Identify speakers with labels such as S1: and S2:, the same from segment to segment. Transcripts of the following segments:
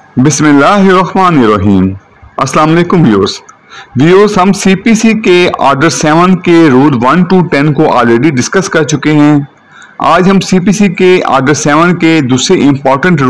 S1: बिस्मिल्लाहिर्रहमानिर्रहीम। अस्सलाम वालेकुम व्यूअर्स, हम सीपीसी के ऑर्डर 7 के रूल 1 to 10 को ऑलरेडी डिस्कस कर चुके हैं। आज हम सीपीसी के ऑर्डर 7 के दूसरे इंपॉर्टेंट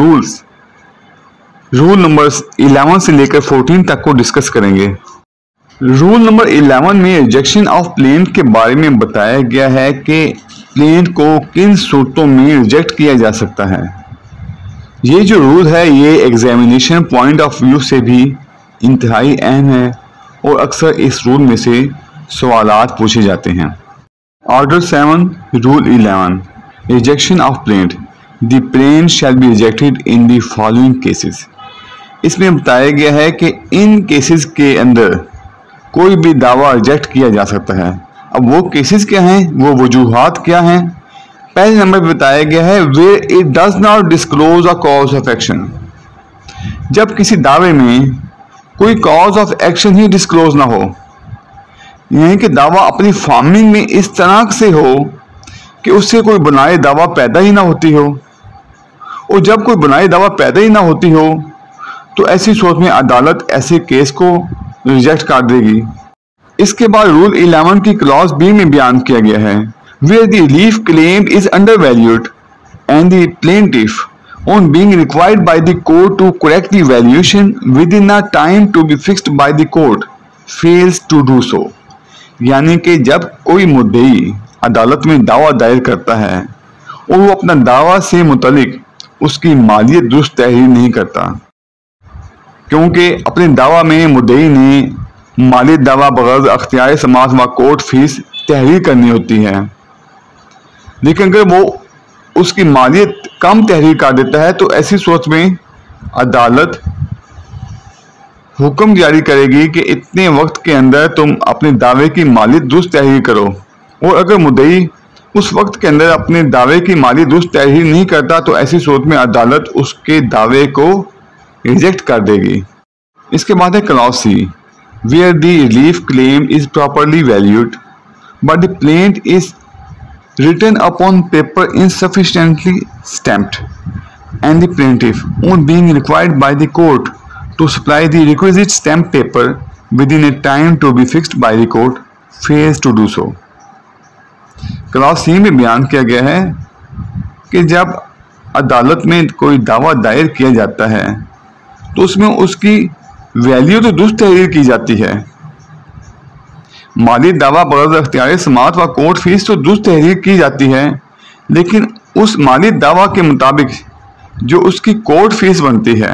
S1: रूल नंबर 11 से लेकर 14 तक को डिस्कस करेंगे। रूल नंबर 11 में रिजेक्शन ऑफ प्लेंट के बारे में बताया गया है कि प्लेंट को किन सूरतों में रिजेक्ट किया जा सकता है। ये जो रूल है ये एग्जामिनेशन पॉइंट ऑफ व्यू से भी इंतहाई अहम है और अक्सर इस रूल में से सवालात पूछे जाते हैं। Order 7 rule 11 rejection of plaint. The plaint shall be rejected in the following cases. इसमें बताया गया है कि इन केसेस के अंदर कोई भी दावा रिजेक्ट किया जा सकता है। अब वो केसेस क्या हैं, वो वजूहात क्या हैं। पहले नंबर पे बताया गया है where it does not disclose a cause of action. जब किसी दावे में कोई कॉज ऑफ एक्शन ही डिस्क्लोज ना हो, यानी कि दावा अपनी फार्मिंग में इस तरह से हो कि उससे कोई बुनाई दावा पैदा ही ना होती हो, और जब कोई बुनाई दावा पैदा ही ना होती हो तो ऐसी सूरत में अदालत ऐसे केस को रिजेक्ट कर देगी। इसके बाद रूल 11 की क्लॉज बी में बयान किया गया है where the relief claimed is undervalued and the plaintiff, on being required by the court to correct the valuation within a time to be fixed by the court, fails to do so। यानी कि जब कोई मुद्दई अदालत में दावा दायर करता है और वो अपना दावा से मुतलिक उसकी मालियत दुरुस्त तहरीर नहीं करता, क्योंकि अपने दावा में मुद्दई ने मालियत दावा बगैर अख्तियार समाअत व कोर्ट फीस तहरीर करनी होती है, लेकिन अगर वो उसकी मालियत कम तहरीर कर देता है तो ऐसी सूरत में अदालत हुक्म जारी करेगी कि इतने वक्त के अंदर तुम अपने दावे की मालियत दुरुस्त तहरीर करो, और अगर मुद्दई उस वक्त के अंदर अपने दावे की मालियत दुरुस्त तहरीर नहीं करता तो ऐसी सूरत में अदालत उसके दावे को रिजेक्ट कर देगी। इसके बाद है clause C where the relief claim is properly valued but the plaint is written upon paper insufficiently stamped, and the plaintiff, on being required by the court to supply the requisite stamped paper within a time to be fixed by the court, fails to do so। Clause C में बयान किया गया है कि जब अदालत में कोई दावा दायर किया जाता है तो उसमें उसकी वैल्यू तो दुरुस्त तहरीर की जाती है, माली दावा बगैर अख्तियार समाअत व कोर्ट फीस तो दुरुस्त तहरीर की जाती है, लेकिन उस माली दावा के मुताबिक जो उसकी कोर्ट फीस बनती है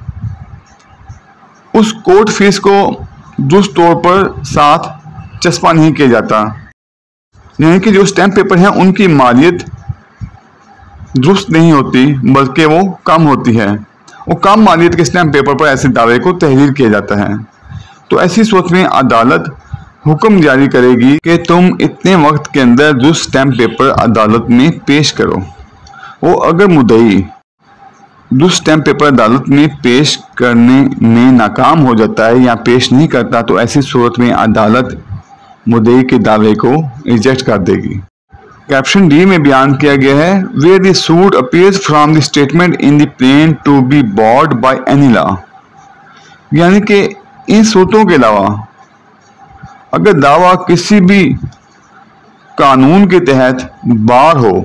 S1: उस कोर्ट फीस को दुरुस्त तौर पर साथ चस्पा नहीं किया जाता, यानी कि जो स्टैम्प पेपर हैं उनकी मालियत दुरुस्त नहीं होती बल्कि वो कम होती है, और कम मालियत के स्टैम्प पेपर पर ऐसे दावे को तहरीर किया जाता है। तो ऐसी सूरत में अदालत हुक्म जारी करेगी कि तुम इतने वक्त के अंदर जो स्टैम्प पेपर अदालत में पेश करो, और अगर मुद्दई जो स्टैम्प पेपर अदालत में पेश करने में नाकाम हो जाता है या पेश नहीं करता तो ऐसी सूरत में अदालत मुद्दई के दावे को रिजेक्ट कर देगी। कैप्शन डी में बयान किया गया है where the suit appears from the statement in the plaint to be barred by any law. यानी कि इन सूरतों के अलावा अगर दावा किसी भी कानून के तहत बार हो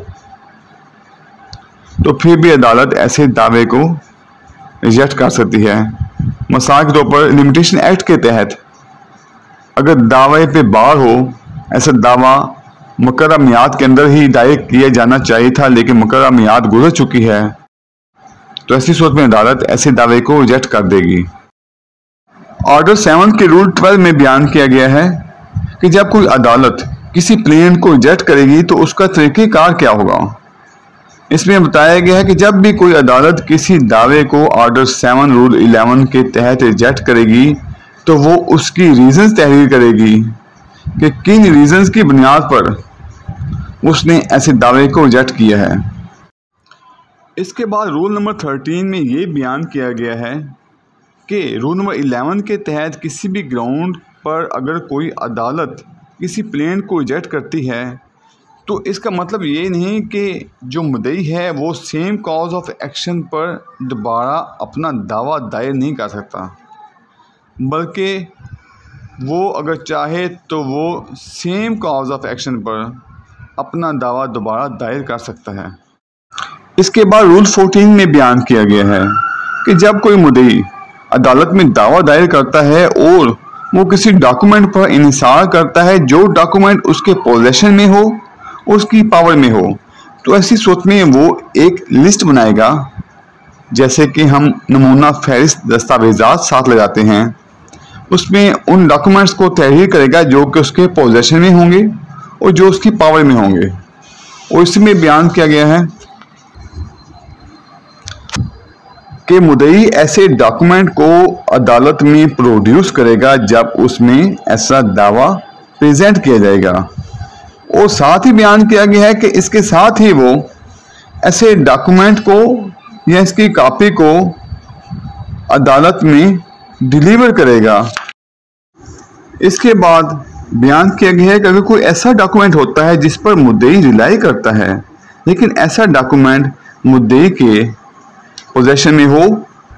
S1: तो फिर भी अदालत ऐसे दावे को रिजेक्ट कर सकती है। मिसाल के तौर पर लिमिटेशन एक्ट के तहत अगर दावे पे बार हो, ऐसा दावा मुकर्रर मियाद के अंदर ही दायर किया जाना चाहिए था लेकिन मुकर्रर मियाद गुजर चुकी है, तो ऐसी सूरत में अदालत ऐसे दावे को रिजेक्ट कर देगी। ऑर्डर 7 के रूल 12 में बयान किया गया है कि जब कोई अदालत किसी प्लेंट को रिजेक्ट करेगी तो उसका तरीक़ेकार क्या होगा। इसमें बताया गया है कि जब भी कोई अदालत किसी दावे को ऑर्डर 7 रूल 11 के तहत रिजेक्ट करेगी तो वो उसकी रीजंस तहरीर करेगी कि किन रीजंस की बुनियाद पर उसने ऐसे दावे को रिजेक्ट किया है। इसके बाद रूल नंबर 13 में ये बयान किया गया है कि रूल नंबर 11 के तहत किसी भी ग्राउंड पर अगर कोई अदालत किसी प्लेंट को रिजेक्ट करती है तो इसका मतलब ये नहीं कि जो मुद्दई है वो सेम कॉज ऑफ एक्शन पर दोबारा अपना दावा दायर नहीं कर सकता, बल्कि वो अगर चाहे तो वो सेम कॉज ऑफ एक्शन पर अपना दावा दोबारा दायर कर सकता है। इसके बाद रूल 14 में बयान किया गया है कि जब कोई मुद्दई अदालत में दावा दायर करता है और वो किसी डॉक्यूमेंट पर इन्हिसार करता है जो डॉक्यूमेंट उसके पोजेशन में हो, उसकी पावर में हो, तो ऐसी सूरत में वो एक लिस्ट बनाएगा, जैसे कि हम नमूना फहरिस्त दस्तावेजात साथ लगाते हैं, उसमें उन डॉक्यूमेंट्स को तहरीर करेगा जो कि उसके पोजेशन में होंगे और जो उसकी पावर में होंगे। और इसमें बयान किया गया है कि मुद्दई ऐसे डॉक्यूमेंट को अदालत में प्रोड्यूस करेगा जब उसमें ऐसा दावा प्रेजेंट किया जाएगा। और साथ ही बयान किया गया है कि इसके साथ ही वो ऐसे डॉक्यूमेंट को या इसकी कॉपी को अदालत में डिलीवर करेगा। इसके बाद बयान किया गया है कि अगर कोई ऐसा डॉक्यूमेंट होता है जिस पर मुद्दई रिलाई करता है, लेकिन ऐसा डॉक्यूमेंट मुद्दई के पोजेशन में हो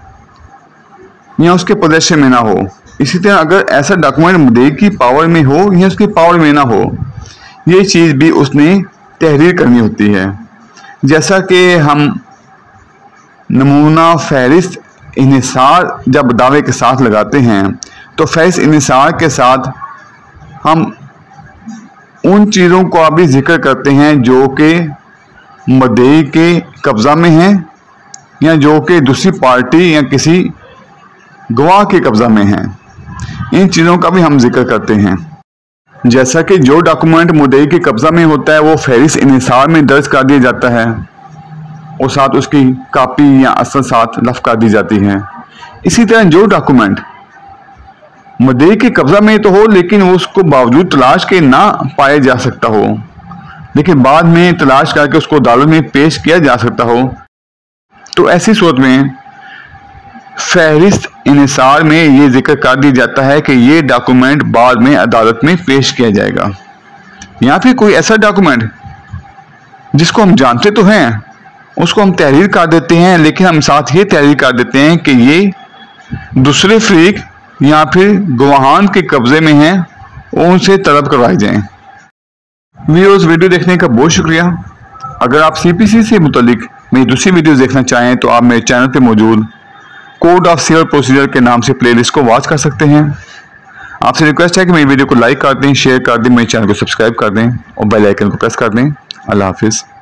S1: या उसके पोजेशन में ना हो, इसी तरह अगर ऐसा डॉक्यूमेंट मुद्दई की पावर में हो या उसकी पावर में ना हो, ये चीज़ भी उसने तहरीर करनी होती है। जैसा कि हम नमूना फहरिस्त इन्हिसार जब दावे के साथ लगाते हैं, तो फहरिस्त इन्हिसार के साथ हम उन चीज़ों का भी जिक्र करते हैं जो कि मुद्दई के कब्ज़ा में हैं या जो कि दूसरी पार्टी या किसी गवाह के कब्ज़ा में हैं। इन चीज़ों का भी हम जिक्र करते हैं। जैसा कि जो डॉक्यूमेंट मुद्दई के कब्ज़ा में होता है वो फहरिस्त इन्हिसार में दर्ज कर दिया जाता है और साथ उसकी कॉपी या असल साथ लफ कर दी जाती है। इसी तरह जो डॉक्यूमेंट मुद्दई के कब्ज़ा में तो हो लेकिन वो उसको बावजूद तलाश के ना पाया जा सकता हो, लेकिन बाद में तलाश करके उसको अदालत में पेश किया जा सकता हो, तो ऐसी सूरत में फहरिस्त इन्हिसार में ये जिक्र कर दिया जाता है कि ये डॉक्यूमेंट बाद में अदालत में पेश किया जाएगा। या फिर कोई ऐसा डॉक्यूमेंट जिसको हम जानते तो हैं, उसको हम तहरीर कर देते हैं, लेकिन हम साथ ये तहरीर कर देते हैं कि ये दूसरे फरीक या फिर गवाहान के कब्जे में हैं और उनसे तलब करवाए जाएं। व्यूअर्स, वीडियो देखने का बहुत शुक्रिया। अगर आप CPC से मुतालिक मेरी दूसरी वीडियो देखना चाहें तो आप मेरे चैनल पे मौजूद कोड ऑफ सिविल प्रोसीजर के नाम से प्लेलिस्ट को वॉच कर सकते हैं। आपसे रिक्वेस्ट है कि मेरी वीडियो को लाइक कर दें, शेयर कर दें, मेरे चैनल को सब्सक्राइब कर दें और बेल आइकन को प्रेस कर दें। अल्लाह हाफिज़।